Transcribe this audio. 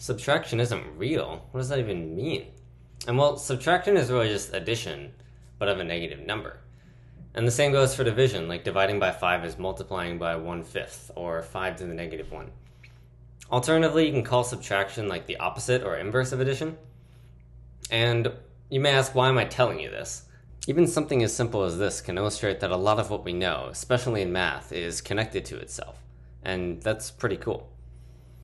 Subtraction isn't real. What does that even mean? And well, subtraction is really just addition, but of a negative number. And the same goes for division, like dividing by 5 is multiplying by 1/5, or 5 to the negative 1. Alternatively, you can call subtraction like the opposite or inverse of addition. And you may ask, why am I telling you this? Even something as simple as this can illustrate that a lot of what we know, especially in math, is connected to itself. And that's pretty cool.